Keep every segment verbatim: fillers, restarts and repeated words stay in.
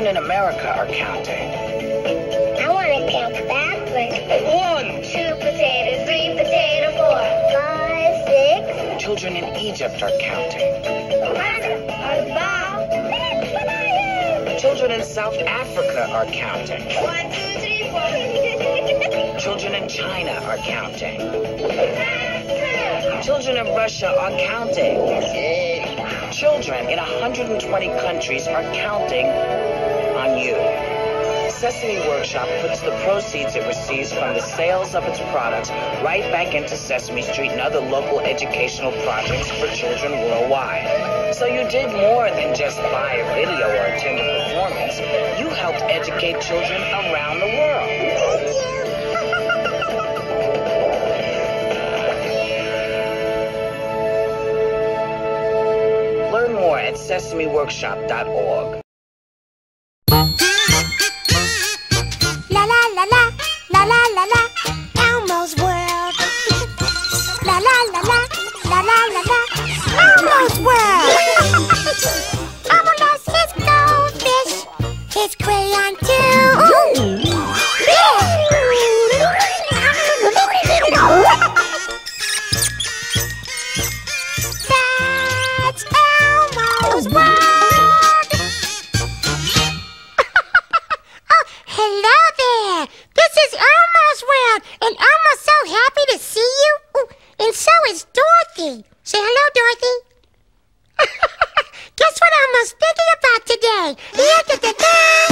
in America are counting. I want to count backwards. One. Two potato, three potato, four, five, six. Children in Egypt are counting. Children in South Africa are counting. One, two, three, four. Children in China are counting. Children in Russia are counting. Children in one hundred twenty countries are counting on you. Sesame Workshop puts the proceeds it receives from the sales of its products right back into Sesame Street and other local educational projects for children worldwide. So you did more than just buy a video or attend a performance. You helped educate children around the world. Learn more at sesame workshop dot org. La la la la, la la la la, Elmo's world. La la la la, la la la la, Elmo's world. Elmo loves his goldfish, his crayon too. That's Elmo's world. Hello there! This is Elmo's world, and Elmo's so happy to see you. Ooh, and so is Dorothy. Say hello, Dorothy. Guess what Elmo's thinking about today?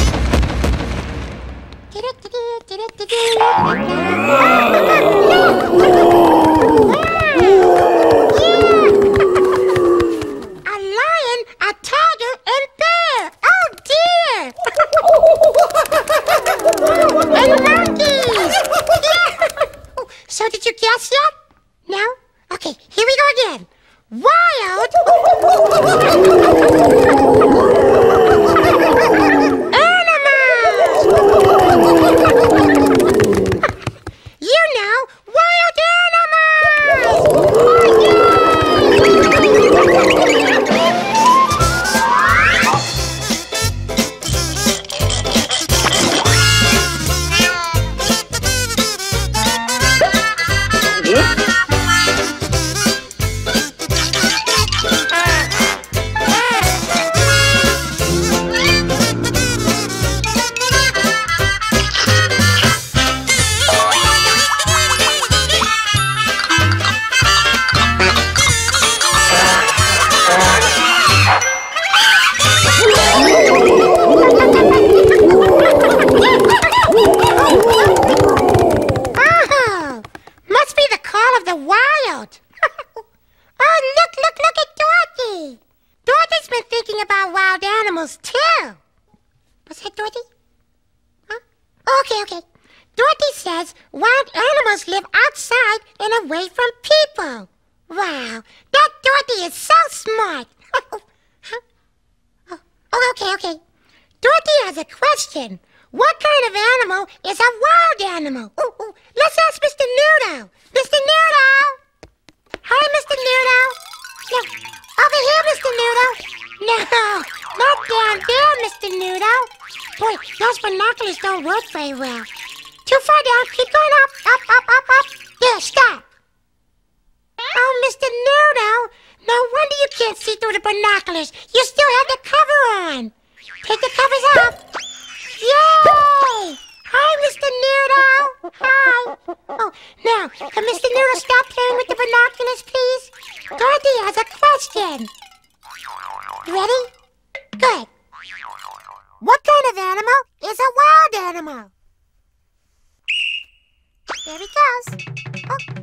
A lion, a tiger, and bear. Oh dear! And monkeys! Yeah. So did you guess yet? No? Okay, here we go again. Wild animals! You know, wild animals! Oh, yeah! What kind of animal is a wild animal? Ooh, ooh. Let's ask Mister Noodle. Mister Noodle! Hi, Mister Noodle. No, over here, Mister Noodle. No, not down there, Mister Noodle. Boy, those binoculars don't work very well. Too far down. Keep going up, up, up, up, up. There, stop. Oh, Mister Noodle. No wonder you can't see through the binoculars. You still have the cover on. Take the covers off. Yay! Hi, Mister Noodle. Hi. Oh, now, can Mister Noodle stop playing with the binoculars, please? Dorothy has a question. Ready? Good. What kind of animal is a wild animal? There he goes.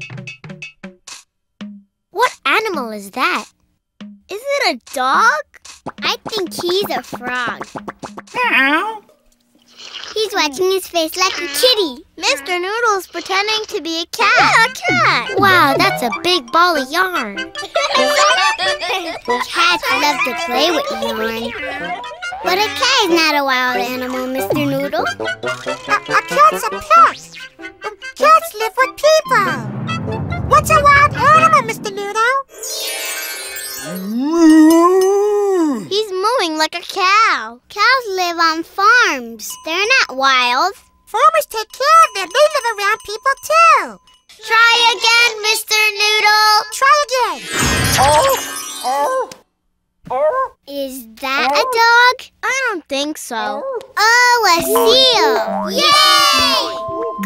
Oh. What animal is that? Is it a dog? I think he's a frog. Meow. He's watching his face like a kitty. Mister Noodle's pretending to be a cat. Yeah, a cat. Wow, that's a big ball of yarn. Cats love to play with yarn. But a cat is not a wild animal, Mister Noodle. A, a cat's a pet. Cats live with people. What's a wild animal, Mister Noodle? He's mooing like a cow. Cows live on farms.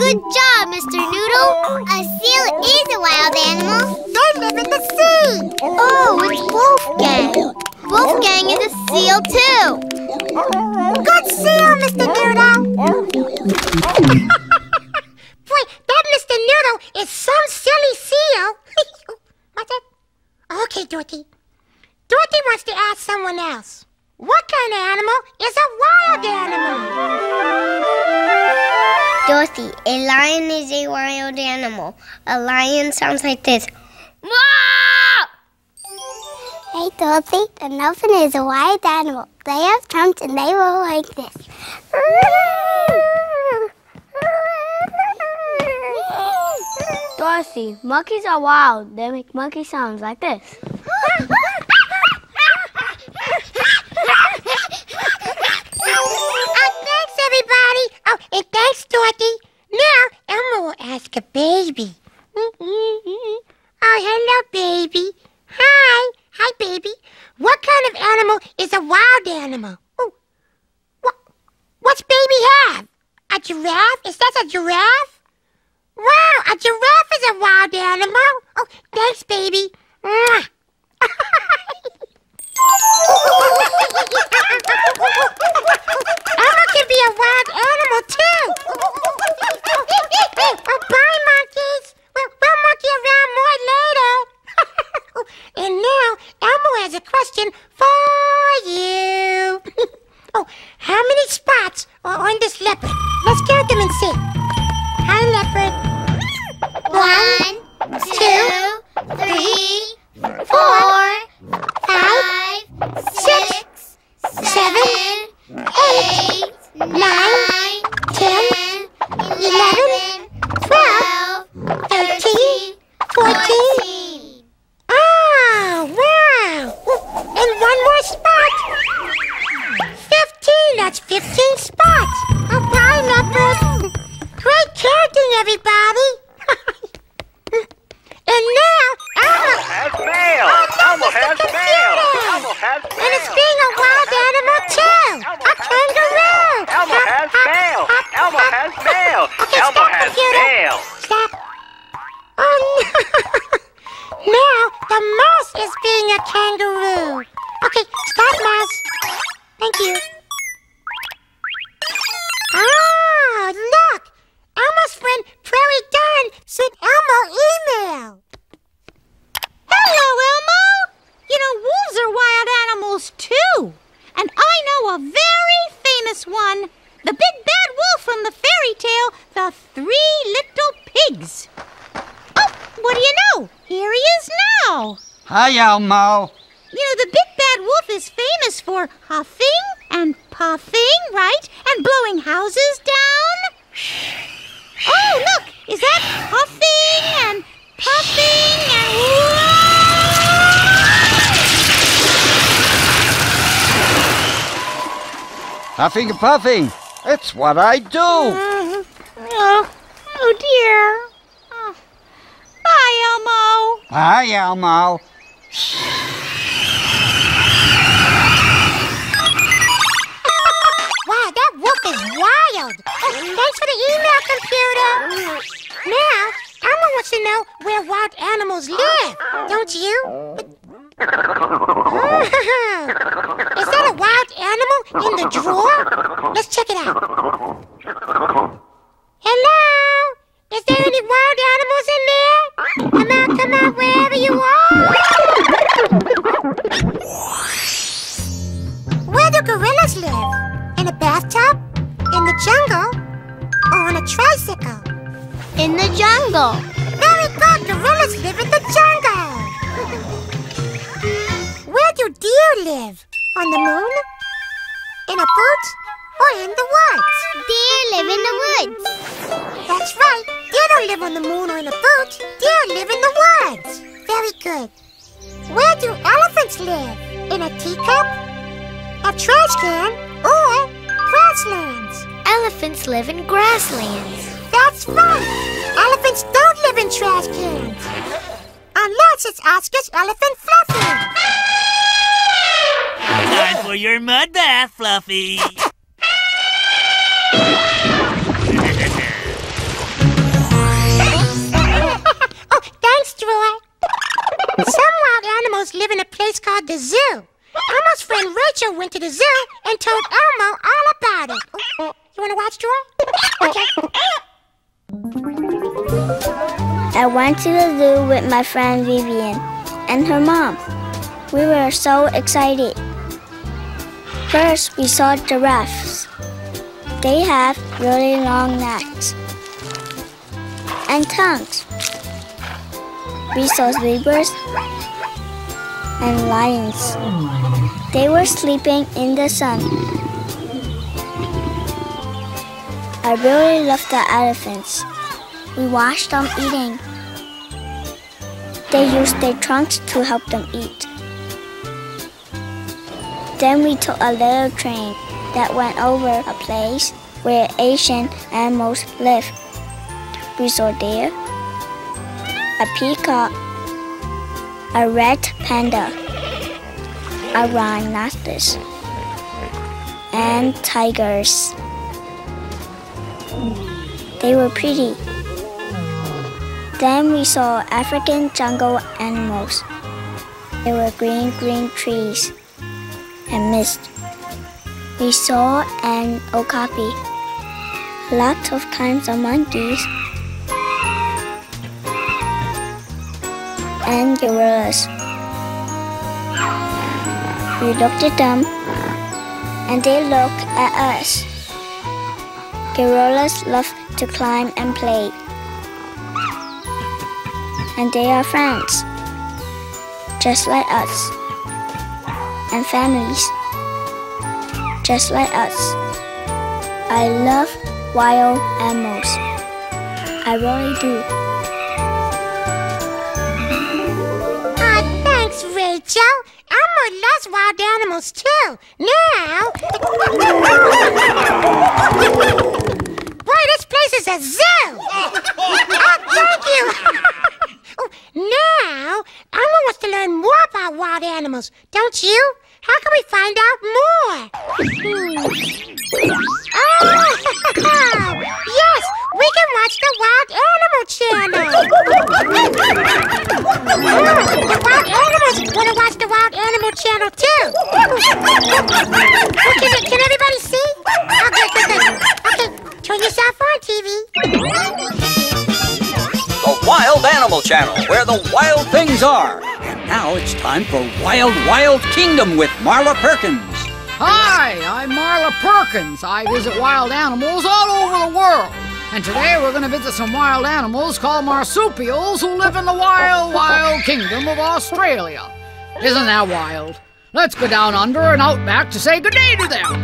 Good job, Mister Noodle. A seal is a wild animal. They live in the sea. Oh, it's Wolfgang. Wolfgang is a seal, too. Good seal, Mister Noodle. Boy, that Mister Noodle is some silly seal. What's that? Okay, Dorothy. Dorothy wants to ask someone else. What kind of animal is a wild animal? Dorothy, a lion is a wild animal. A lion sounds like this. Hey, Dorothy, an elephant is a wild animal. They have trunks and they roll like this. Dorothy, monkeys are wild. They make monkey sounds like this. Oh, and thanks, Dorothy. Now, Elmo will ask a baby. Oh, hello, baby. Hi. Hi, baby. What kind of animal is a wild animal? Oh, what, what's baby have? A giraffe? Is that a giraffe? Wow, a giraffe is a wild animal. Oh, thanks, baby. Mwah. Elmo can be a wild animal, too. Oh, bye, monkeys. We'll, we'll monkey around more later. And now, Elmo has a question for you. Oh, how many spots are on this leopard? Let's count them and see. Hi, leopard. One, two, three, four, five, six, seven, eight, nine, ten, eleven, twelve, thirteen, fourteen. Oh, wow. And one more spot. Fifteen. That's fifteen spots. Oh, bye, leopard. Great counting, everybody. And now, Elmo has mail. Oh, Elmo has mail. Elmo has mail. And it's being a wild animal, too. A kangaroo. Elmo has mail. Elmo has mail. Okay, Elmo stop, has computer. mail. Stop. Oh, no. Now, the mouse is being a kangaroo. Okay, stop, mouse. Thank you. Oh, look. Elmo's friend, Prairie Dawn, sent Elmo email. Hello, Elmo! You know, wolves are wild animals, too. And I know a very famous one. The big bad wolf from the fairy tale, The Three Little Pigs. Oh, what do you know? Here he is now. Hi, Elmo. You know, the big bad wolf is famous for huffing and puffing, right? And blowing houses down. Oh, look! Is that huffing and puffing and... Huffing and puffing. It's what I do. Uh, oh, oh, dear. Oh. Bye, Elmo. Hi, Elmo. Wow, that wolf is wild. Oh, thanks for the email, computer. Now, Elmo wants to know where wild animals live, don't you? Is that a wild animal in the drawer? Let's check it out. Hello? Is there any wild animals in there? Come out, come out, wherever you are. Where do gorillas live? In a bathtub? In the jungle? Or on a tricycle? In the jungle. Very good. Gorillas live in the jungle. Where do deer live? On the moon? In a boot? Or in the woods? Deer live in the woods. That's right. Deer don't live on the moon or in a boot. Deer live in the woods. Very good. Where do elephants live? In a teacup? A trash can? Or grasslands? Elephants live in grasslands. That's right. Elephants don't live in trash cans. Unless it's Oscar's elephant Fluffy. Time for your mud bath, Fluffy. I went to the zoo with my friend Vivian and her mom. We were so excited. First, we saw giraffes. They have really long necks and tongues. We saw zebras and lions. They were sleeping in the sun. I really loved the elephants. We watched them eating. They used their trunks to help them eat. Then we took a little train that went over a place where Asian animals live. We saw deer, a peacock, a red panda, a rhinoceros, and tigers. They were pretty. Then we saw African jungle animals. There were green, green trees and mist. We saw an okapi, lots of kinds of monkeys, and gorillas. We looked at them, and they looked at us. Gorillas love to climb and play, and they are friends, just like us, and families, just like us. I love wild animals. I really do. Oh, thanks, Rachel. Elmo loves wild animals too. Now... Boy, this place is a zoo! Oh, thank you! Oh, now, Elmo wants to learn more about wild animals, don't you? How can we find out more? Hmm. Oh, yes, we can watch the Wild Animal Channel. Oh, the wild animals want to watch the Wild Animal Channel too. Oh, can, can everybody see? Oh, good, good, good. Okay, turn yourself on, T V. The Wild Animal Channel, where the wild things are. And now it's time for Wild Wild Kingdom with Marla Perkins. Hi, I'm Marla Perkins. I visit wild animals all over the world. And today we're going to visit some wild animals called marsupials who live in the wild, wild kingdom of Australia. Isn't that wild? Let's go down under and out back to say good day to them.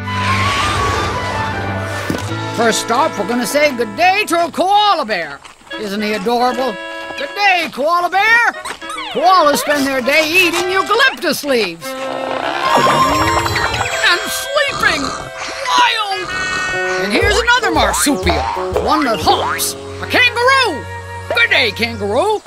First stop, we're going to say good day to a koala bear. Isn't he adorable? Good day, koala bear. Koalas spend their day eating eucalyptus leaves. And sleeping. Wild. And here's another marsupial, one that hops. A kangaroo. Good day, kangaroo.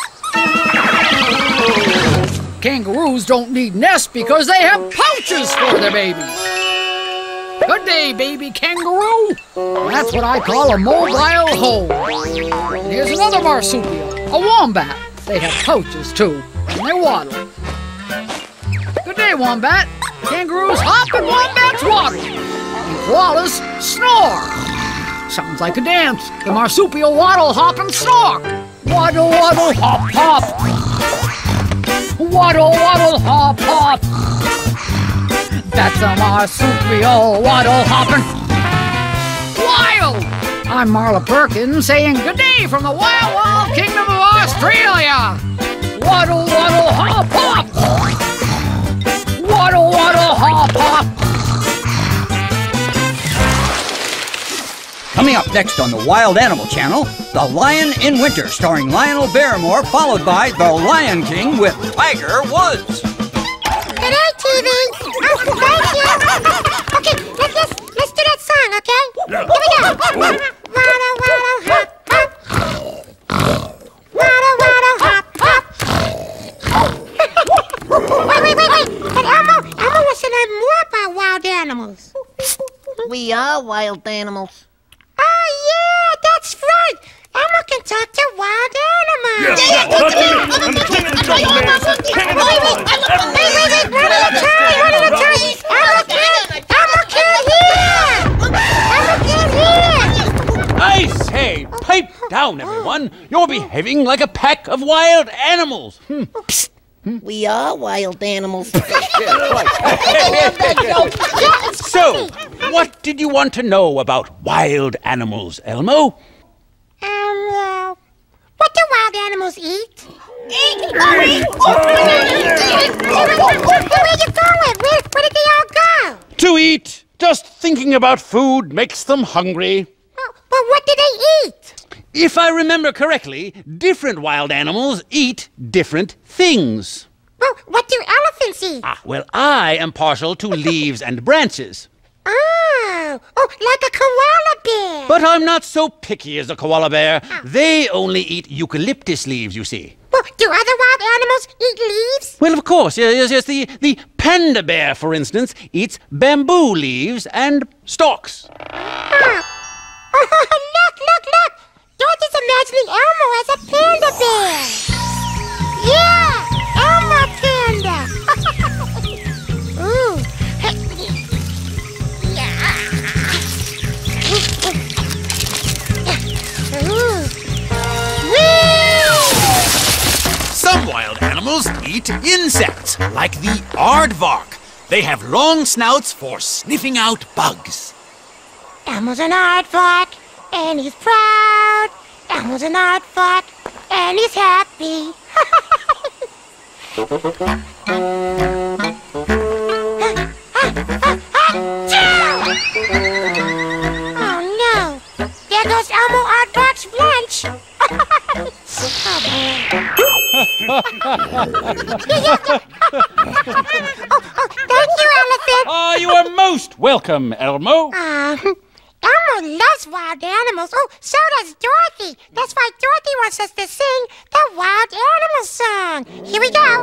Kangaroos don't need nests because they have pouches for their babies. Good day, baby kangaroo. That's what I call a mobile home. And here's another marsupial, a wombat. They have pouches too, and they waddle. Good day, wombat. Kangaroos hop and wombats waddle. And koalas snore. Sounds like a dance. The marsupial waddle, hop, and snore. Waddle, waddle, hop, hop. Waddle, waddle, hop, hop. That's a marsupial waddle hoppin' wild! I'm Marla Perkins saying good day from the wild, wild kingdom of Australia! Waddle, waddle, hop, hop! Waddle, waddle, hop, hop! Coming up next on the Wild Animal Channel, The Lion in Winter, starring Lionel Barrymore, followed by The Lion King with Tiger Woods. Good day, T V. Oh, thank you. Okay, let's, let's, let's do that song, okay? Here we go. Waddle, waddle, hop, hop. Waddle, waddle, hop, hop. Wait, wait, wait, wait. But Elmo, Elmo wants to learn more about wild animals. We are wild animals. Oh, yeah, that's right. Elmo can talk to wild animals. Yeah, yeah, talk to me. I'm the king of the jungle, man. Wait, wait, wait, wait, wait, one at a time, one at a time. Elmo can't, Elmo can't hear. Elmo can't hear. I say, pipe down, down, everyone. You're behaving like a pack of wild animals. Hmm. Psst. We are wild animals. So, what did you want to know about wild animals, Elmo? Um, uh, what do wild animals eat? Eat? Where you going? Where, where did they all go? To eat. Just thinking about food makes them hungry. Oh, but what do they eat? If I remember correctly, different wild animals eat different things. Well, what do elephants eat? Ah, well, I am partial to leaves and branches. Oh, oh, like a koala bear. But I'm not so picky as a koala bear. Oh. They only eat eucalyptus leaves, you see. Well, do other wild animals eat leaves? Well, of course, yes, yes, yes. The, the panda bear, for instance, eats bamboo leaves and stalks. Oh, oh look, look, look. Dorothy's imagining Elmo as a panda bear. Yeah, Elmo panda. Ooh. Some wild animals eat insects, like the aardvark. They have long snouts for sniffing out bugs. Elmo's an aardvark, and he's proud. Elmo's an aardvark, and he's happy. Oh no! There goes Elmo Aardvark's lunch. Oh boy! oh, oh, thank you, Elephant. Oh, you are most welcome, Elmo. Uh, Elmo loves wild animals. Oh, so does Dorothy. That's why Dorothy wants us to sing the wild animal song. Here we go.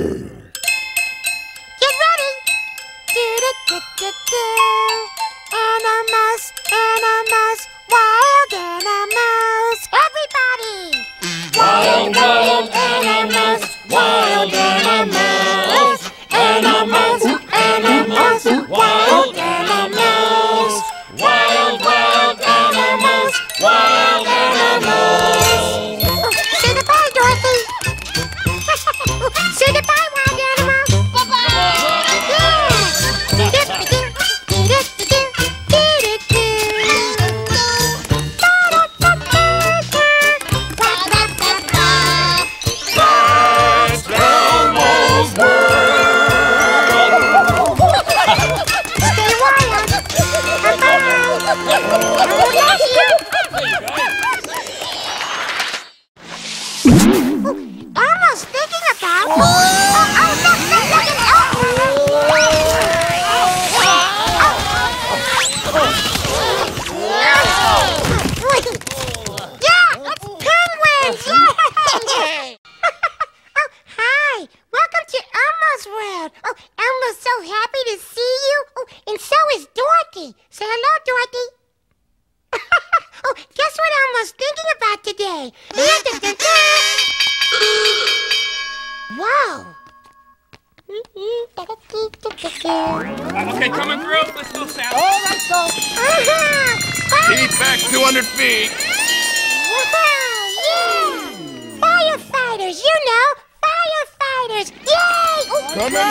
Get ready. Do-do-do-do-do. Animals, animals, wild animals. Everybody. Wild, wild animals, wild animals. Animals, animals, wild animals. Wild, wild animals, wild animals. Oh, say goodbye, Dorothy. Say goodbye, wild animals. Bye-bye. Yeah. Elmo's thinking about. Oh, oh, look, look, look, it's yeah, it's penguins! Yay! Oh, hi! Welcome to Elmo's world. Oh, Elmo's so happy to see you. Oh, and so is Dorothy. Say hello, Dorothy. Oh, guess what Elmo's thinking about today? Whoa! Okay, coming through. Let's go south. Oh, let's go. Uh-huh. Keep back two hundred feet. Wow, yeah! Firefighters, you know, firefighters. Yay! Oh, Coming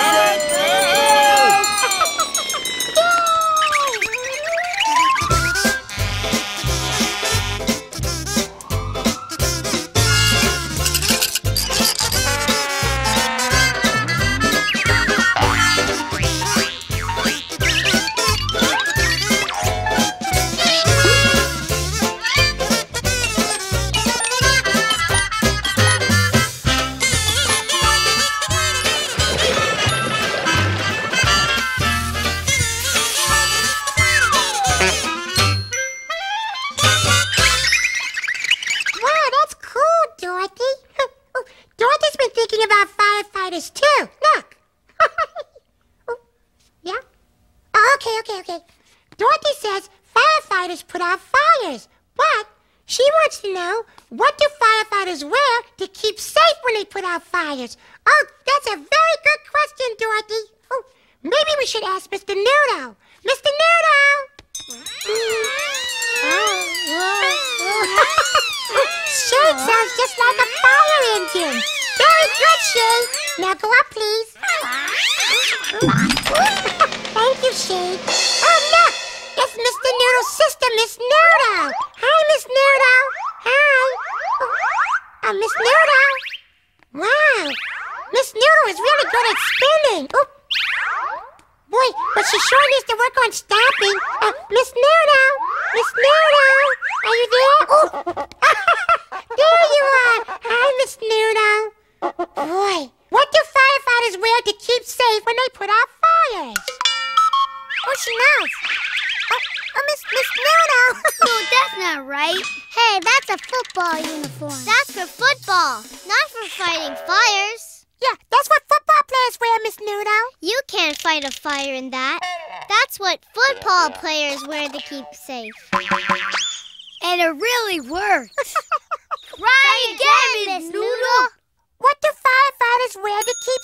too. Look. Oh, yeah? Oh, okay, okay, okay. Dorothy says firefighters put out fires, but she wants to know, what do firefighters wear to keep safe when they put out fires? Oh, that's a very good question, Dorothy. Oh, maybe we should ask Mister Nudo. Mister Nudo! Oh, oh, oh. Shade sounds just like a fire engine. Very good, Shade. Now go up, please. Thank you, Shade. Oh, look! It's Mister Noodle's sister, Miss Noodle. Hi, Miss Noodle. Hi. Oh, Miss Noodle. Wow. Miss Noodle is really good at spinning. Oop. Boy, but she sure needs to work on stopping. Uh, Miss Noodle. Miss Noodle. Are you there? Oh. There you are. Hi, Miss Noodle. Boy, what do firefighters wear to keep safe when they put out fires? Oh, she knows. Oh, oh Miss Miss Noodle. No, that's not right. Hey, that's a football uniform. That's for football, not for fighting fires. Yeah, that's what football players wear, Miss Noodle. You can't fight a fire in that. That's what football players wear to keep safe. And it really works. Try again, Miss Noodle. What do firefighters wear to keep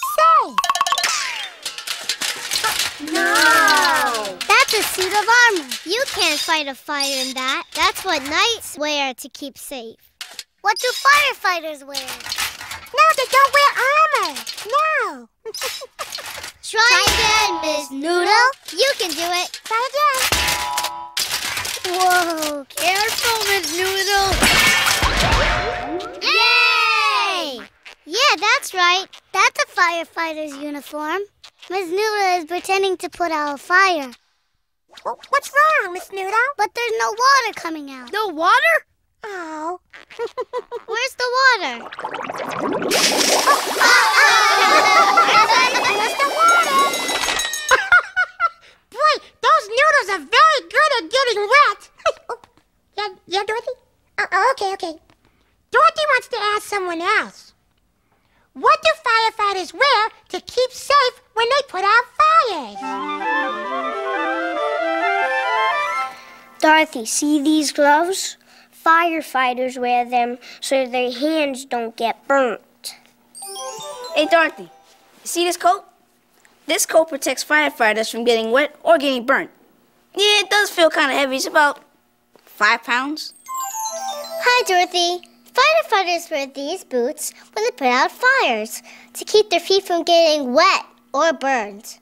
safe? No! That's a suit of armor. You can't fight a fire in that. That's what knights wear to keep safe. What do firefighters wear? No, they don't wear armor. No. Try, Try again, Miss Noodle. You can do it. Try again. Whoa, careful, Miss Noodle. Yay! Yeah, that's right. That's a firefighter's uniform. Miss Noodle is pretending to put out a fire. Well, what's wrong, Miss Noodle? But there's no water coming out. No water? Oh. Where's the water? Where's the water? Boy, those noodles are very good at getting wet. Oh, yeah, yeah, Dorothy? Uh, oh, okay, okay. Dorothy wants to ask someone else. What do firefighters wear to keep safe when they put out fires? Dorothy, see these gloves? Firefighters wear them so their hands don't get burnt. Hey, Dorothy, you see this coat? This coat protects firefighters from getting wet or getting burnt. Yeah, it does feel kind of heavy. It's about five pounds. Hi, Dorothy. Firefighters wear these boots when they put out fires to keep their feet from getting wet or burned.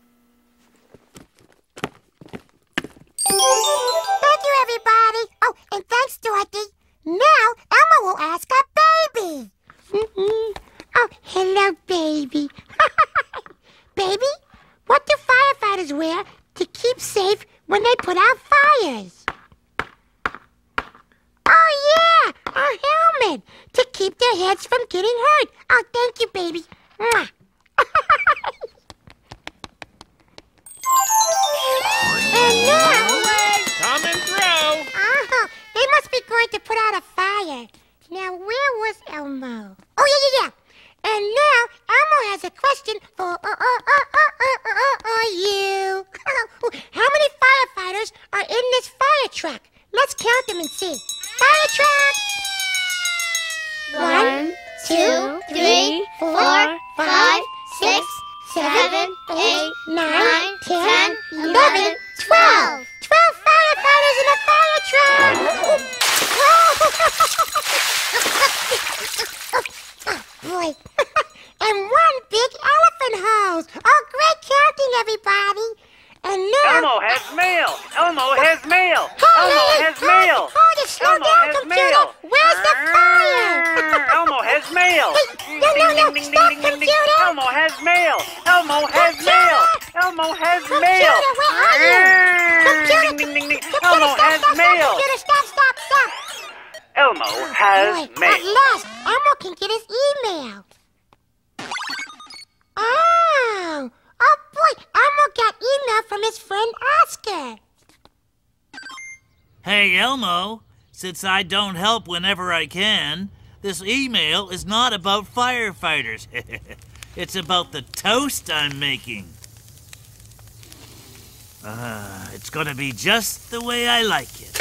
Thank you, everybody. Oh, and thanks, Dorothy. Now, Elmo will ask our baby. Mm-hmm. Oh, hello, baby. Baby, what do firefighters wear to keep safe when they put out fires? Oh, yeah, a helmet to keep their heads from getting hurt. Oh, thank you, baby. Mwah. And now... Coming through. Oh, they must be going to put out a fire. Now, where was Elmo? Oh, yeah, yeah, yeah. And now, Elmo has a question for uh, uh, uh, uh, uh, uh, uh, you. How many firefighters are in this fire truck? Let's count them and see. Fire truck! One, two, three, four, five, six, seven, eight, nine, ten, eleven, twelve. Twelve firefighters in a fire truck! Oh, boy. And one big elephant hose. Oh, great counting, everybody. And now... Elmo has mail. Elmo has mail. Hold Elmo it, has hold mail. it, hold it, slow Elmo down, has computer. mail. Where's the fire? Elmo has mail. Hey, no, no, no, stop, computer. Elmo has mail. Elmo has Computer. mail. Elmo has mail. Computer, where are you? Computer, computer, Elmo stop, has stop, mail. Stop, computer, stop, stop, stop. Elmo has Boy, mail. at last, Elmo can get his email. Oh, oh boy, Elmo got email from his friend Oscar. Hey, Elmo, since I don't help whenever I can, this email is not about firefighters. It's about the toast I'm making. Uh, it's gonna be just the way I like it.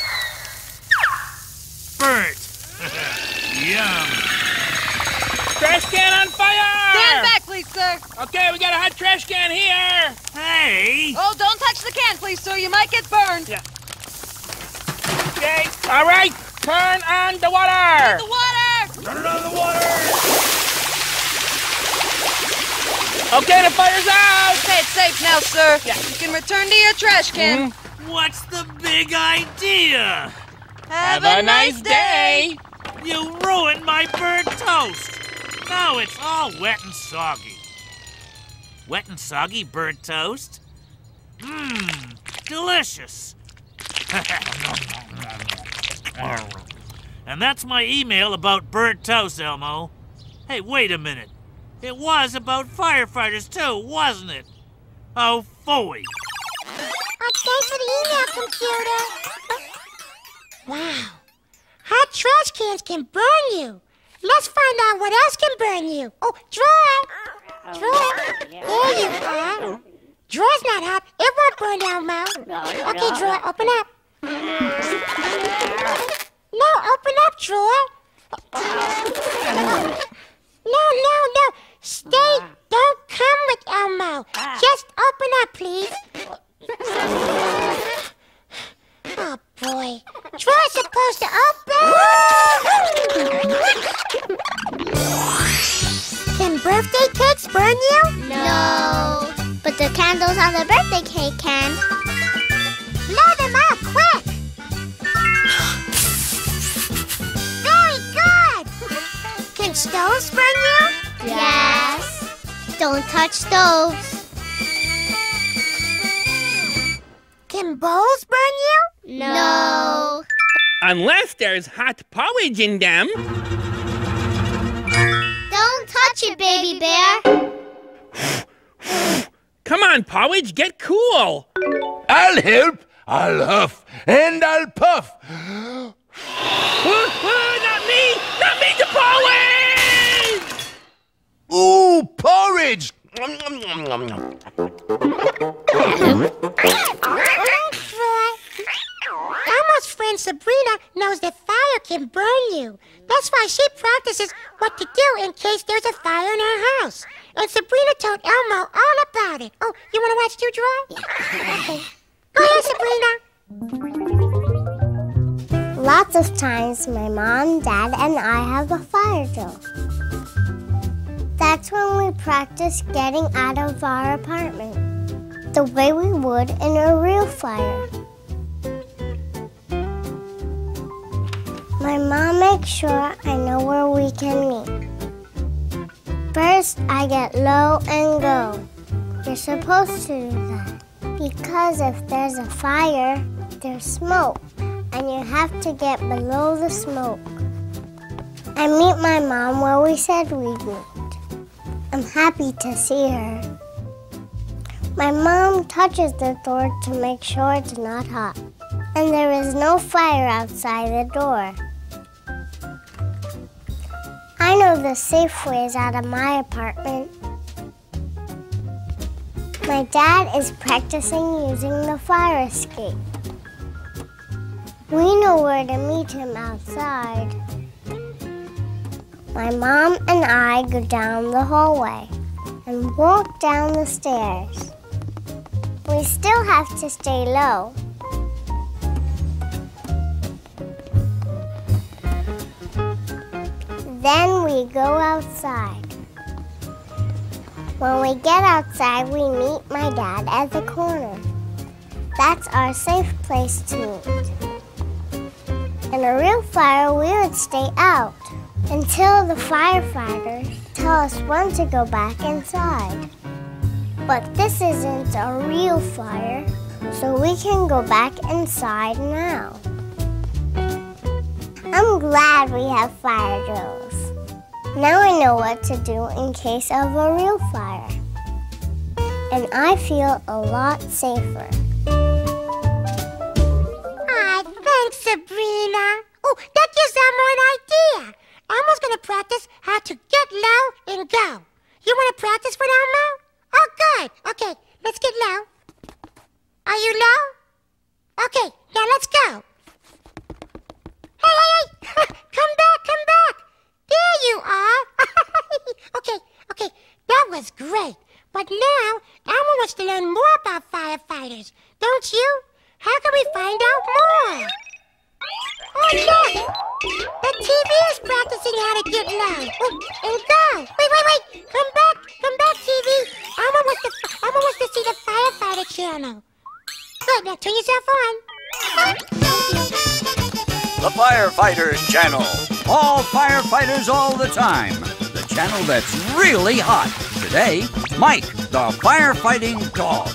Burnt. Yum. Trash can on fire! Stand back, please, sir. Okay, we got a hot trash can here. Hey! Oh, don't touch the can, please, sir. You might get burned. Yeah. Okay, all right. Turn on the water! The water! Turn it on the water! Okay, the fire's out! Okay, it's safe now, sir. Yeah. You can return to your trash can. Mm-hmm. What's the big idea? Have, Have a, a nice day. day! You ruined my burnt toast! Now it's all wet and soggy. Wet and soggy burnt toast? Mmm, delicious. And that's my email about burnt toast, Elmo. Hey, wait a minute. It was about firefighters too, wasn't it? Oh, phooey. Oh, thanks for the email, computer. Wow. Hot trash cans can burn you. Let's find out what else can burn you. Oh, drawer. Drawer. There you are. Drawer's not hot. It won't burn down, Mo. Okay, drawer, open up. No, open up, drawer. No, no, no. Stay. Don't come with Elmo. Just open up, please. Oh, boy. Drawer's supposed to open. Can birthday cakes burn you? No. But the candles on the birthday cake can. Blow them out, quick! Very good! Can stoves burn you? Yes. Don't touch stoves. Can bowls burn you? No. Unless there's hot porridge in them. Don't touch it, baby bear. Come on, porridge, get cool. I'll help. I'll huff and I'll puff. uh, uh, not me! Not me, the porridge! Ooh, porridge! Elmo's friend Sabrina knows that fire can burn you. That's why she practices what to do in case there's a fire in her house. And Sabrina told Elmo all about it. Oh, you want to watch too, Draw? Okay. Go ahead, Sabrina. Lots of times my mom, dad, and I have a fire drill. That's when we practice getting out of our apartment, the way we would in a real fire. My mom makes sure I know where we can meet. First, I get low and go. You're supposed to do that because if there's a fire, there's smoke, and you have to get below the smoke. I meet my mom where we said we'd meet. I'm happy to see her. My mom touches the door to make sure it's not hot, and there is no fire outside the door. I know the safe ways out of my apartment. My dad is practicing using the fire escape. We know where to meet him outside. My mom and I go down the hallway and walk down the stairs. We still have to stay low. Then we go outside. When we get outside, we meet my dad at the corner. That's our safe place to meet. In a real fire, we would stay out until the firefighters tell us when to go back inside. But this isn't a real fire, so we can go back inside now. I'm glad we have fire drills. Now I know what to do in case of a real fire. And I feel a lot safer. Ah, thanks, Sabrina. Oh, that gives Elmo an idea. Elmo's going to practice how to get low and go. You want to practice with Elmo? Oh, good. Okay, let's get low. Are you low? Okay, now let's go. Hey, hey, hey! Come back, come back! There you are! Okay, okay, that was great. But now, Elmo wants to learn more about firefighters. Don't you? How can we find out more? Oh, look! Firefighters channel. All firefighters all the time. The channel that's really hot. Today, Mike, the firefighting dog.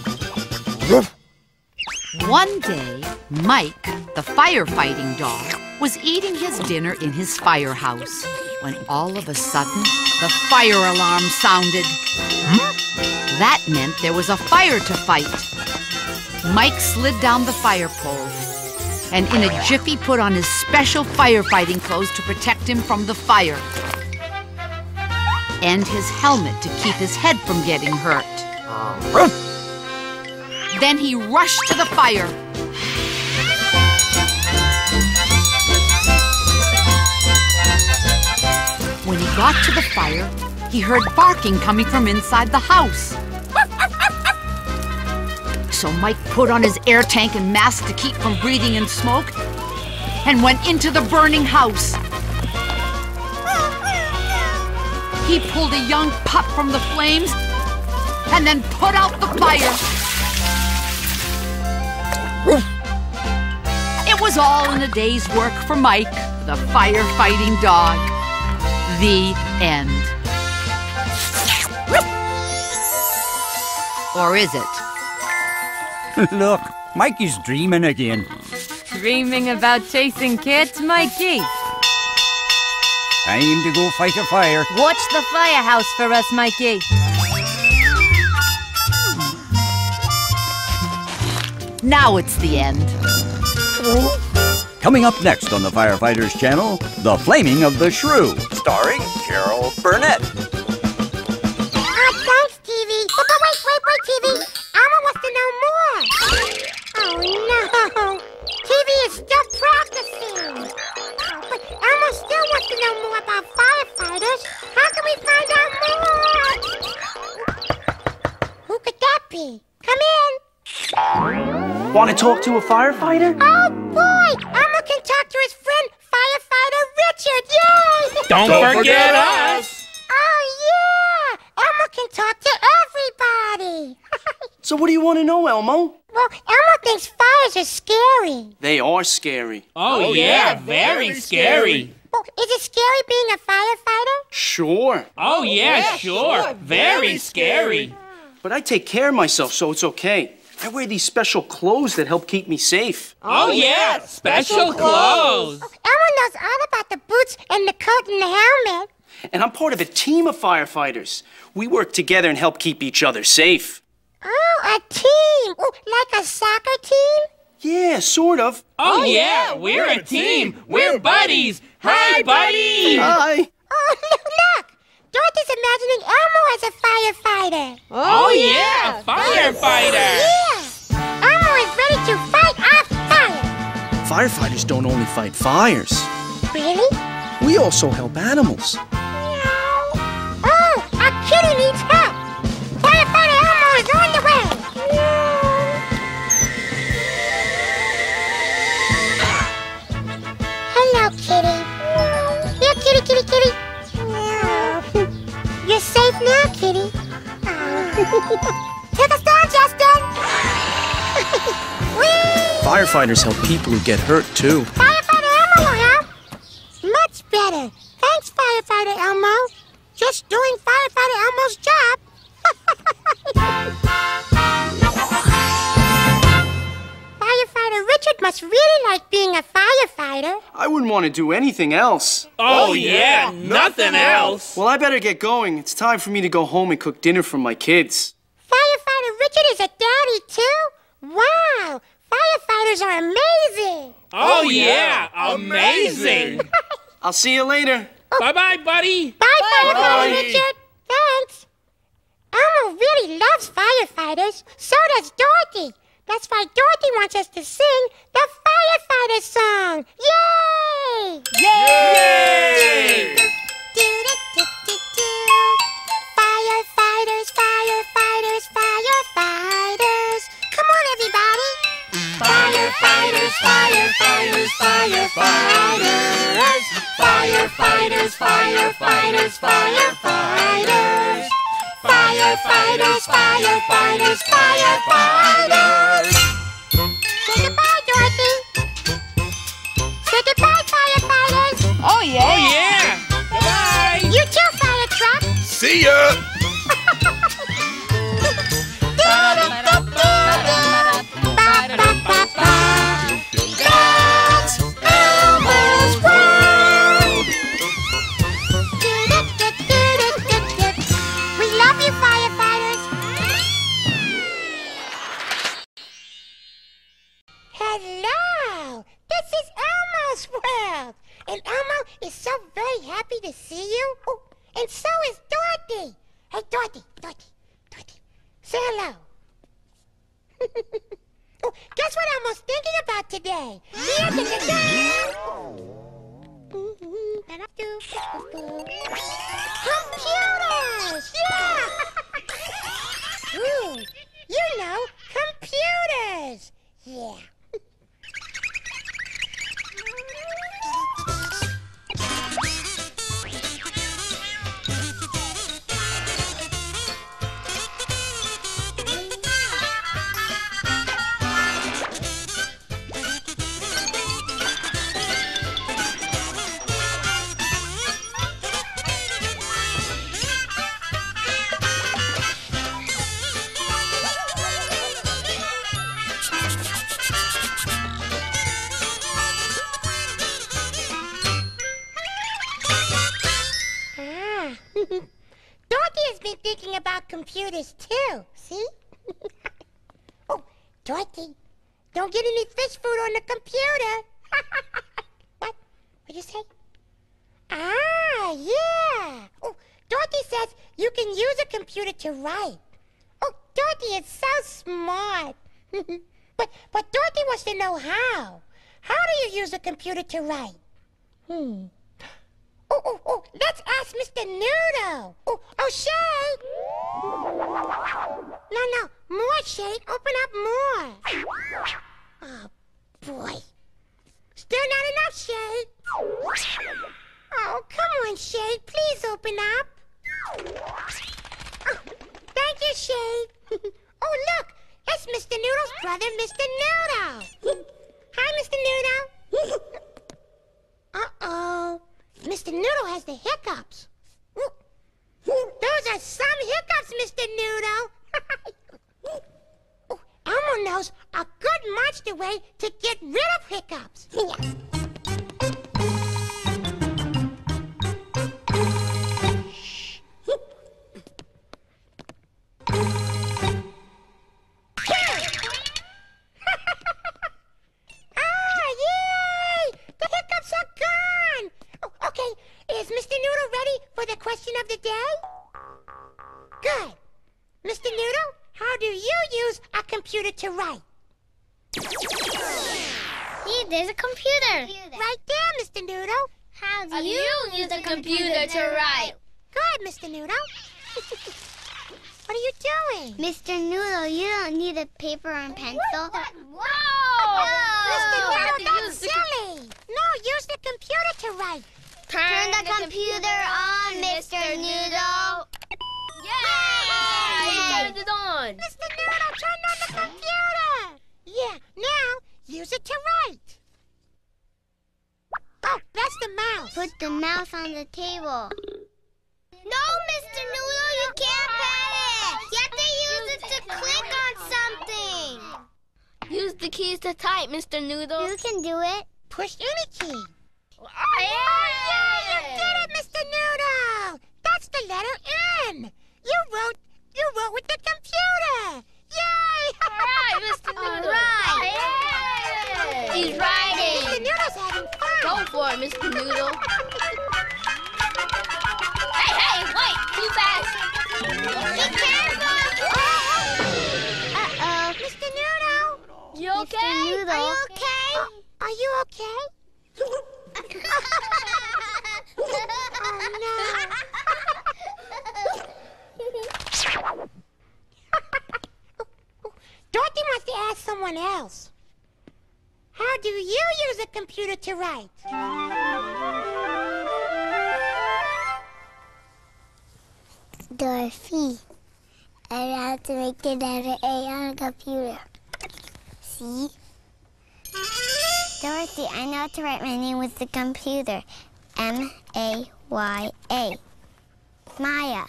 One day, Mike, the firefighting dog, was eating his dinner in his firehouse when all of a sudden, the fire alarm sounded. That meant there was a fire to fight. Mike slid down the fire pole and in a jiffy put on his special firefighting clothes to protect him from the fire. And his helmet to keep his head from getting hurt. Then he rushed to the fire. When he got to the fire, he heard barking coming from inside the house. So Mike put on his air tank and mask to keep from breathing in smoke and went into the burning house. He pulled a young pup from the flames and then put out the fire. It was all in a day's work for Mike, the firefighting dog. The end. Or is it? Look, Mikey's dreaming again. Dreaming about chasing cats, Mikey? Time to go fight a fire. Watch the firehouse for us, Mikey. Now it's the end. Coming up next on the Firefighters channel, The Flaming of the Shrew, starring Carol Burnett. Oh, thanks, T V. Oh, but wait, wait, wait, T V. Elmo wants to know more. Oh, no. T V is still practicing. Oh, but Elmo still wants to know more about firefighters. How can we find out more? Who could that be? Come in. Want to talk to a firefighter? Oh, boy. Elmo can talk to his friend, Firefighter Richard. Yay! Don't, Don't forget, forget us. Oh, yeah. Elmo can talk to everybody. So what do you want to know, Elmo? Well, Elmo thinks fires are scary. They are scary. Oh, oh yeah, very, very scary. Well, is it scary being a firefighter? Sure. Oh, yeah, yeah sure. sure. Very scary. But I take care of myself, so it's okay. I wear these special clothes that help keep me safe. Oh, yeah, special clothes. Oh, Elmo knows all about the boots and the coat and the helmet. And I'm part of a team of firefighters. We work together and help keep each other safe. Oh, a team. Oh, like a soccer team? Yeah, sort of. Oh, oh yeah, we're a team. We're buddies. Hi, buddy. Hi. Oh, look, look. Dorothy's imagining Elmo as a firefighter. Oh, oh yeah, a firefighter. Yeah. Elmo is ready to fight off fire. Firefighters don't only fight fires. Really? We also help animals. Meow. Oh, a kitty needs help. Firefighter Elmo is on the way. Hello, kitty. Here, kitty, kitty, kitty. You're safe now, kitty. To the store, Justin. Firefighters help people who get hurt, too. Firefighter Elmo will help. Much better. Thanks, Firefighter Elmo. Just doing Firefighter Elmo's job. Firefighter Richard must really like being a firefighter. I wouldn't want to do anything else. Oh, oh yeah, yeah, nothing else. Well, I better get going. It's time for me to go home and cook dinner for my kids. Firefighter Richard is a daddy, too? Wow, firefighters are amazing. Oh, yeah, amazing. I'll see you later. Oh. Bye-bye, buddy. Bye, Firefighter Bye. Richard. Thanks. Elmo really loves firefighters. So does Dorothy. That's why Dorothy wants us to sing the firefighter song. Yay! Yay! Firefighters, firefighters, firefighters. Come on, everybody. Firefighters, firefighters, firefighters. Firefighters, firefighters, firefighters. Firefighters, firefighters, firefighters. Say goodbye, Dorothy. Say goodbye, firefighters. yeah. Oh, yeah. Goodbye. You too, fire truck. See ya. That's Elmo's World. We love you, firefighters. Hello. This is Elmo's World. And Elmo is so very happy to see you. Oh, and so is Dorothy. Hey, Dorothy, Dorothy, Dorothy. Say hello. Oh, guess what Elmo's thinking about today? Computers! Yeah! Ooh, you know, computers! Yeah. Dorothy has been thinking about computers too, see? Oh, Dorothy, don't get any fish food on the computer. What? What'd you say? Ah, yeah. Oh, Dorothy says you can use a computer to write. Oh, Dorothy is so smart. but but Dorothy wants to know how. How do you use a computer to write? Hmm. Oh, oh, oh, let's ask Mister Noodle. Oh, oh, Shay. No, no, more, Shay. Open up more. Oh, boy. Still not enough, Shay. Oh, come on, Shay. Please open up. Oh, thank you, Shay. Oh, look. It's Mister Noodle's brother, Mister Noodle. Hi, Mister Noodle. Uh-oh. Mister Noodle has the hiccups. Those are some hiccups, Mister Noodle. Oh, Elmo knows a good monster way to get rid of hiccups. Ah, yay! The hiccups are gone. Oh, okay, is Mister Noodle ready for the question of the day? Good. Mister Noodle, how do you use a computer to write? See, there's a computer. Right there, Mister Noodle. How do you use a computer to write? Good, Mister Noodle. What are you doing? Mister Noodle, you don't need a paper and pencil. Whoa! Mister Noodle, that's silly. No, use the computer to write. Turn the computer on, Mister Noodle. Yay! He turned it on. Mister Noodle, turn on the computer. Yeah, now use it to write. Oh, that's the mouse. Put the mouse on the table. No, Mister Noodle, you can't pet it. You have to use it to click on something. Use the keys to type, Mister Noodle. You can do it. Push any key. Oh, yeah! Oh, yeah, you did it, Mister Noodle. That's the letter N. You wrote, you wrote with the computer. Yay! All right, Mister Noodle. All right. Yay. He's writing. Mister Noodle's having fun. Go for it, Mister Noodle. Hey, hey, wait, too fast. Be careful. Uh-oh. Mister Noodle. You okay? Mister Noodle. Are you okay? Uh, are you okay? Oh, no. Dorothy wants to ask someone else. How do you use a computer to write? Dorothy, I have to make the letter A on a computer. See? Dorothy, I know how to write my name with the computer. M A Y A. Maya.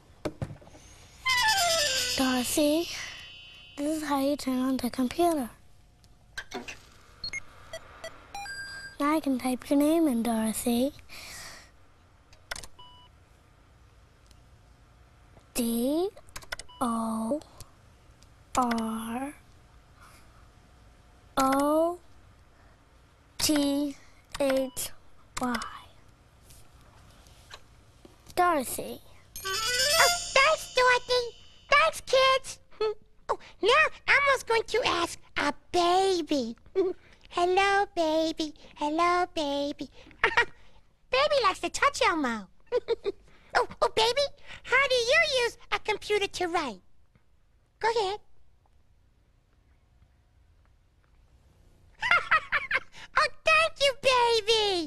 Dorothy, this is how you turn on the computer. Now I can type your name in, Dorothy. D O R O T H Y. Dorothy. Oh, thanks, Dorothy. Thanks, kids. Oh, now Elmo's going to ask a baby. Hello, baby. Hello, baby. Baby likes to touch Elmo. oh, oh, baby, how do you use a computer to write? Go ahead. Oh, thank you, baby.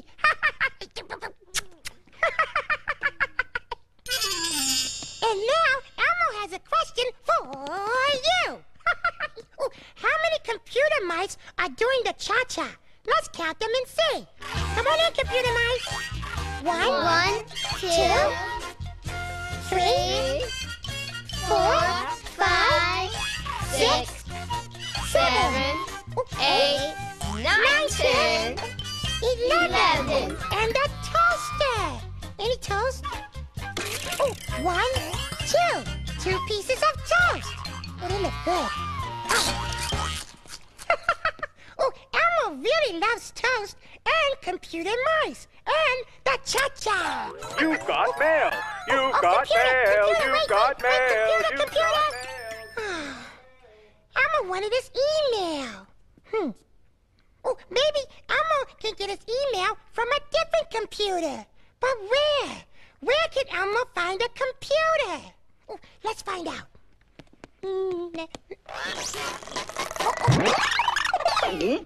And now, Elmo has a question for you. Oh, how many computer mice are doing the cha-cha? Let's count them and see. Come on in, computer mice. One, One, two, three, four, five, six, seven, eight, nine, ten, eleven. And a toaster. Any toast? Oh, one, two. Two pieces of toast. Oh, they look good. Oh. Oh, Elmo really loves toast and computer mice and the cha-cha. You've got mail. You've Oh, got computer, mail. computer, You've wait, got wait, wait, mail. computer, You've computer. got mail. Elmo wanted his email. Hmm. Oh, maybe Elmo can get his email from a different computer. But where? Where can Elmo find a computer? Oh, let's find out. Mm, let- oh, oh.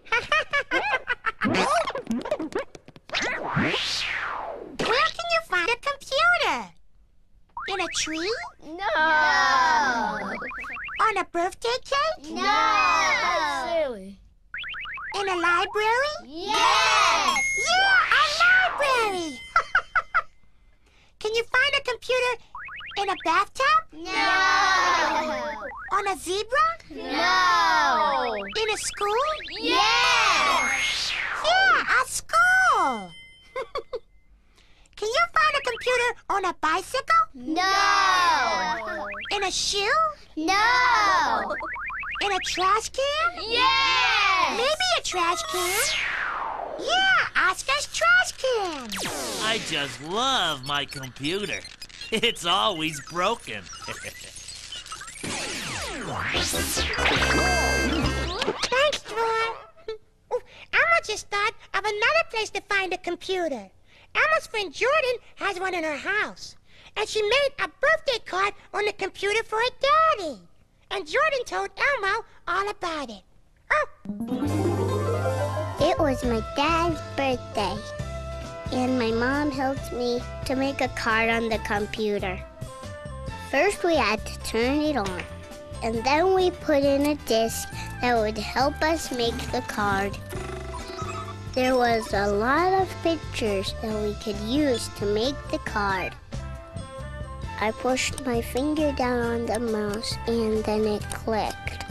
Where can you find a computer? In a tree? No. On a birthday cake? No. That's silly. In a library? Yes. Yeah, a library! Can you find a computer in a bathtub? No. On a zebra? No. In a school? Yes. Yeah, a school! Can you find a computer on a bicycle? No. In a shoe? No. In a trash can? Yes. Maybe a trash can. Yeah, Oscar's trash can. I just love my computer. It's always broken. Thanks, Troy. Oh, Elmo just thought of another place to find a computer. Elmo's friend Jordan has one in her house. And she made a birthday card on the computer for her daddy. And Jordan told Elmo all about it. Oh. It was my dad's birthday, and my mom helped me to make a card on the computer. First, we had to turn it on, and then we put in a disc that would help us make the card. There was a lot of pictures that we could use to make the card. I pushed my finger down on the mouse, and then it clicked.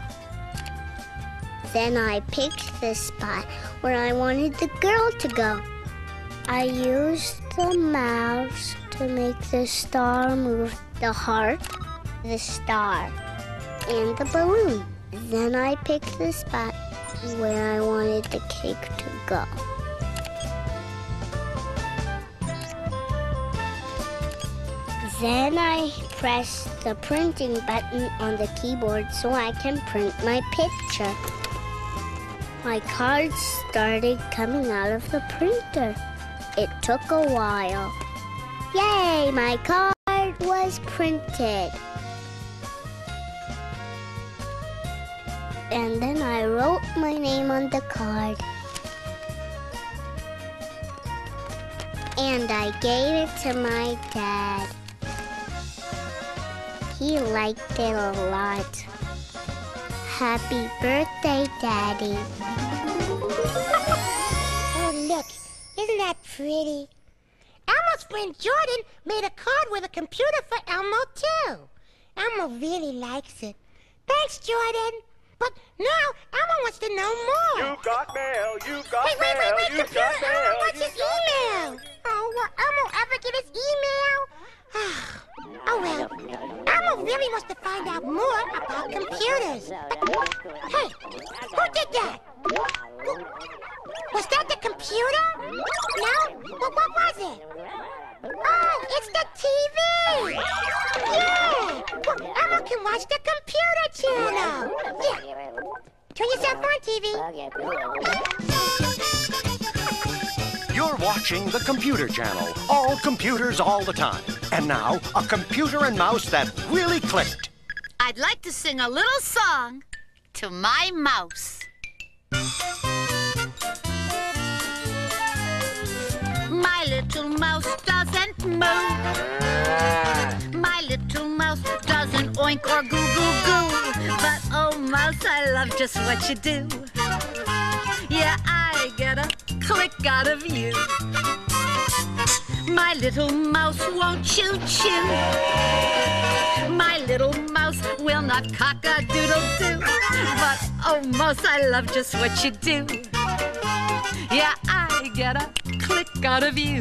Then I picked the spot where I wanted the girl to go. I used the mouse to make the star move, the heart, the star, and the balloon. Then I picked the spot where I wanted the cake to go. Then I pressed the printing button on the keyboard so I can print my picture. My cards started coming out of the printer. It took a while. Yay, my card was printed. And then I wrote my name on the card. And I gave it to my dad. He liked it a lot. Happy birthday, Daddy. Oh, look. Isn't that pretty? friend Jordan made a card with a computer for Elmo, too. Elmo really likes it. Thanks, Jordan. But now Elmo wants to know more. You got mail, you got wait, wait, mail, wait, wait, you computer, got mail. Elmo wants you his got email. Oh, will Elmo ever get his email? Oh, well, Elmo really wants to find out more about computers. But, hey, who did that? Was that the computer? No? Well, what was it? Oh, it's the T V! Yeah! Well, Elmo can watch the computer channel! Yeah. Turn yourself on, T V. You're watching the Computer Channel. All computers all the time. And now, a computer and mouse that really clicked. I'd like to sing a little song to my mouse. My little mouse doesn't move. My little mouse doesn't oink or goo goo goo. But oh mouse, I love just what you do. Yeah, I get a click out of you. My little mouse won't choo choo. My little mouse will not cock-a-doodle-doo. But oh mouse, I love just what you do. Yeah, I get a click out of you.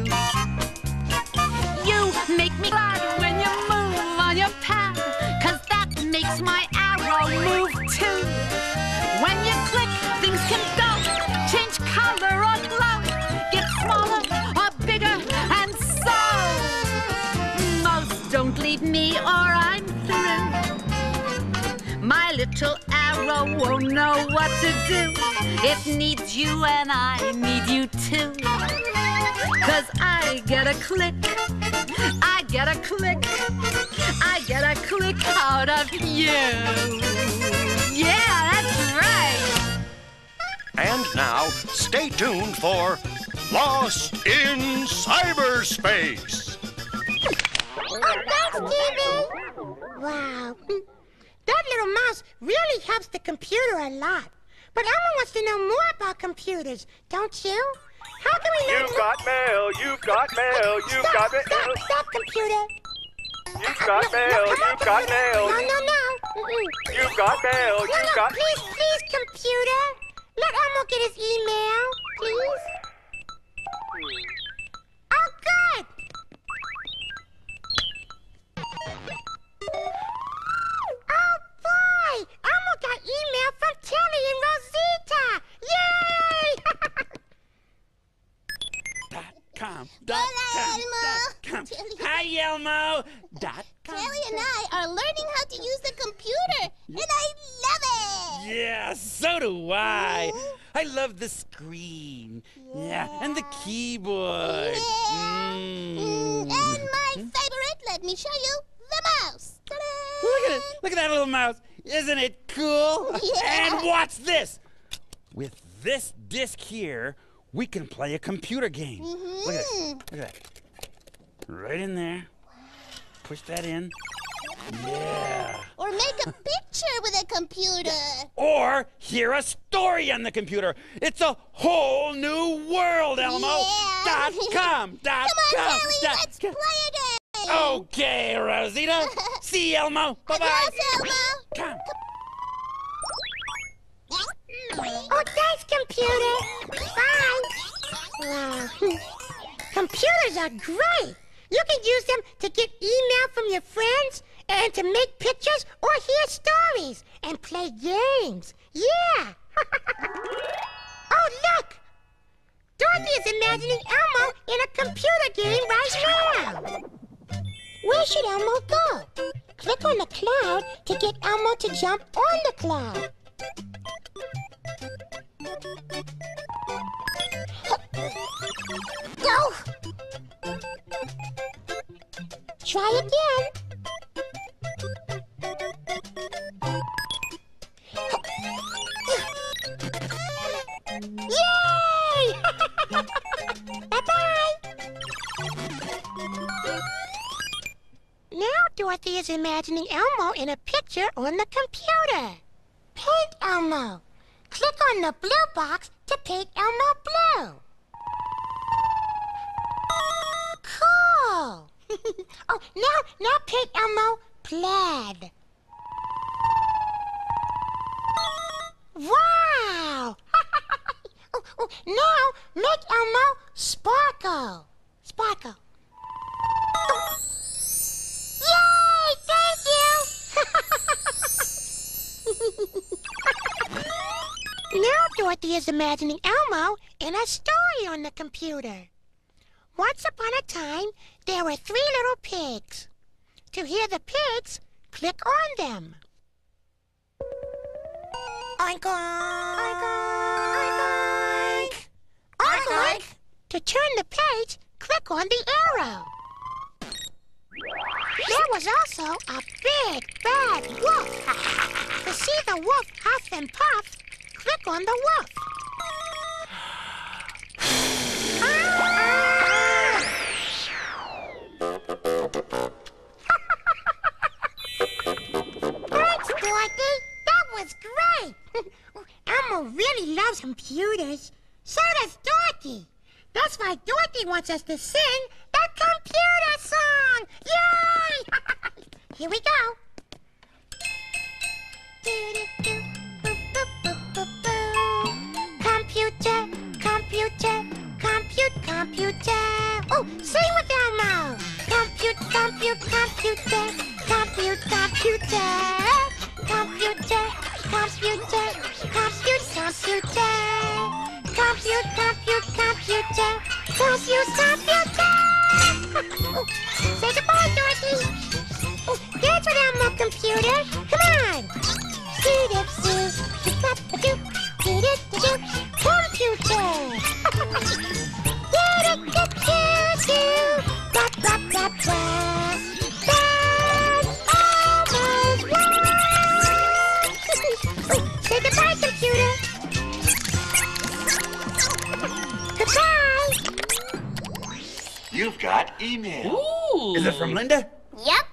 You make me glad when you move on your pad, 'cause that makes my arrow move too. When you click, things can go, change color or glow, get smaller or bigger, and so mouse, don't leave me or I'm through. My little arrow won't know what to do. It needs you and I need you too. 'Cause I get a click, I get a click, I get a click out of you. Yeah, that's right. And now, stay tuned for Lost in Cyberspace. Oh, thanks, T V. Wow. That little mouse really helps the computer a lot. But Elmo wants to know more about computers, don't you? How can we learn? You got mail, you got mail, you stop, got mail. Stop, stop, computer. You got no, mail, no, you on, got computer. mail. No, no, no. Mm-mm. You got mail, No, you no, got... please, please, computer. Let Elmo get his email, please. Oh, good. Oh, boy. Elmo got email from Telly and Rosita. Yay! Com, dot com, dot com. Hi, Elmo. Dot com. Kelly and I are learning how to use the computer, and I love it! Yeah, so do I. I love the screen. Yeah, and the keyboard. Mm. And my favorite, let me show you, the mouse. Ta-da! Look at it. Look at that little mouse. Isn't it cool? Yeah. And watch this. With this disc here, we can play a computer game. Mm-hmm. Look at this. Look at that. Right in there. Push that in. Yeah. Or make a picture with a computer. Or hear a story on the computer. It's a whole new world, Elmo. Yeah. Dot com. Dot Come on, com. Kelly, dot let's com. play a game. Okay, Rosita. See you, Elmo. Bye-bye. Adios, Elmo. Come. Oh, thanks, computer. Bye. Wow. Computers are great. You can use them to get email from your friends and to make pictures or hear stories and play games. Yeah. Oh, look. Dorothy is imagining Elmo in a computer game right now. Where should Elmo go? Click on the cloud to get Elmo to jump on the cloud. Go! Try again. Yay! Bye-bye! Now Dorothy is imagining Elmo in a picture on the computer. Paint Elmo. Click on the blue box to paint Elmo blue. Cool! now, now paint Elmo plaid. Wow! oh, oh, now make Elmo sparkle. Sparkle. Oh. Yay! Thank you! Now Dorothy is imagining Elmo in a story on the computer. Once upon a time, there were three little pigs. To hear the pigs, click on them. Oink, oink, oink, oink, oink, oink. To turn the page, click on the arrow. There was also a big, bad wolf. To see the wolf huff and puff, click on the wolf. Thanks, Dorothy. That was great. Elmo really loves computers. So does Dorothy. That's why Dorothy wants us to sing the computer song. Yay! Here we go. Computer, computer, compute, computer. Oh, sing with Elmo. Compute, compute, computer, compute, computer. Computer, computer, compute, computer. Compute, compute, computer, compute, computer. Oh, say goodbye, Dorothy. Oh, dance with Elmo, computer. Come on. Do-do-do, do-do-do, do-do-do, computer. Do-do-do-do-do, blah-blah-blah-blah. That's Elmo's world. Oh, say goodbye, computer. Goodbye. You've got email. Ooh. Is it from Linda? Yep.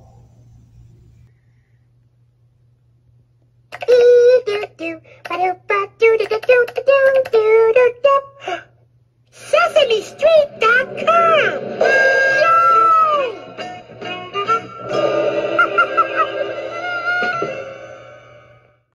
Do, ba-do,